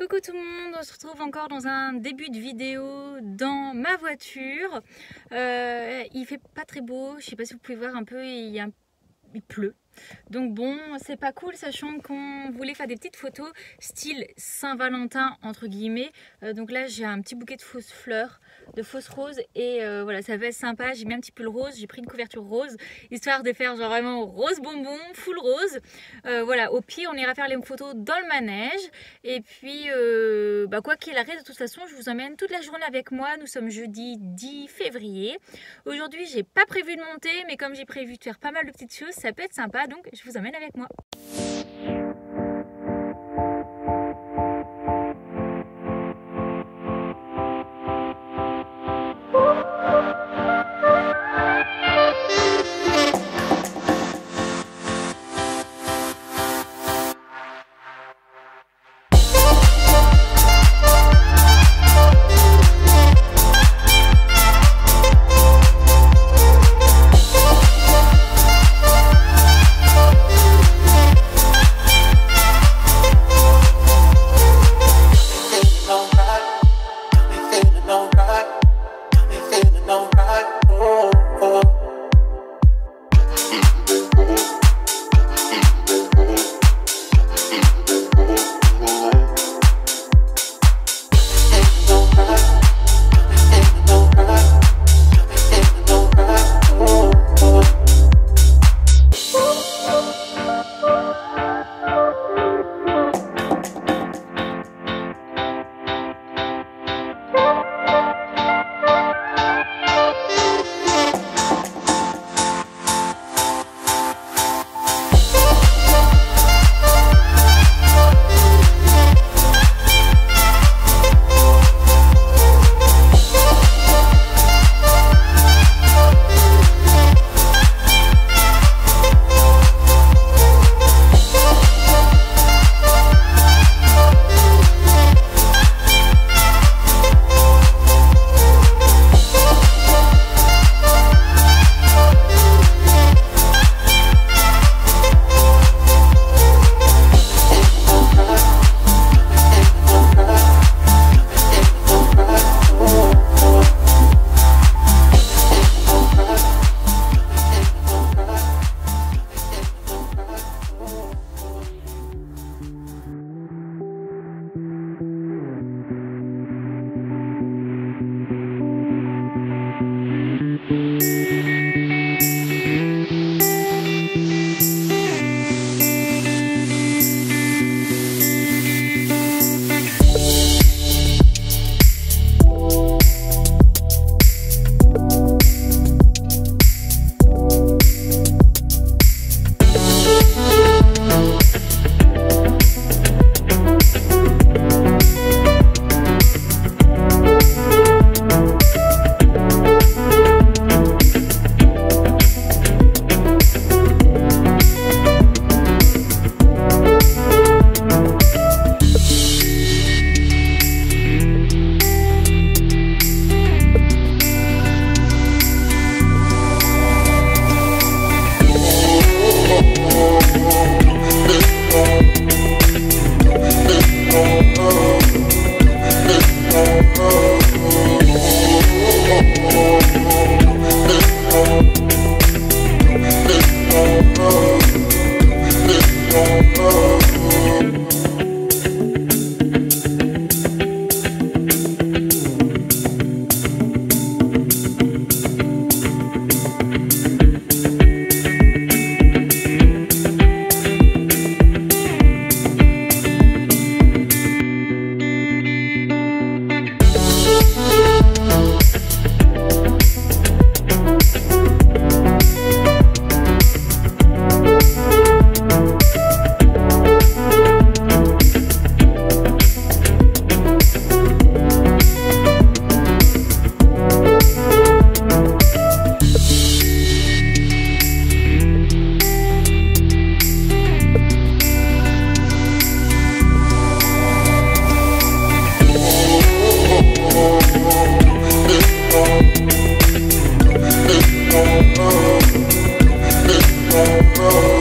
Coucou tout le monde, on se retrouve encore dans un début de vidéo dans ma voiture. Il fait pas très beau, je sais pas si vous pouvez voir un peu, il pleut. Donc bon, c'est pas cool, sachant qu'on voulait faire des petites photos style Saint-Valentin entre guillemets. Donc là j'ai un petit bouquet de fausses fleurs, de fausses roses et voilà, ça va être sympa. J'ai mis un petit peu le rose, j'ai pris une couverture rose histoire de faire genre vraiment rose bonbon, full rose. Voilà, au pied on ira faire les photos dans le manège et puis quoi qu'il arrive, de toute façon je vous emmène toute la journée avec moi. Nous sommes jeudi 10 février. Aujourd'hui j'ai pas prévu de monter, mais comme j'ai prévu de faire pas mal de petites choses, ça peut être sympa. Donc je vous emmène avec moi. oh, oh.